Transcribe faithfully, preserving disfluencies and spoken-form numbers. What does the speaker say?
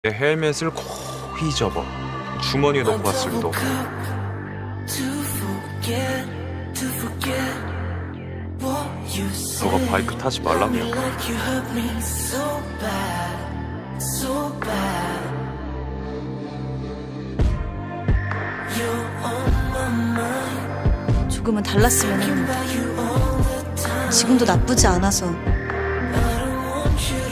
내 헬멧을 거의 접어 주머니에 넣고 갔을 도 너가 바이크 타지 말라며. 조금은 달랐으면 했는데 지금도 나쁘지 않아서.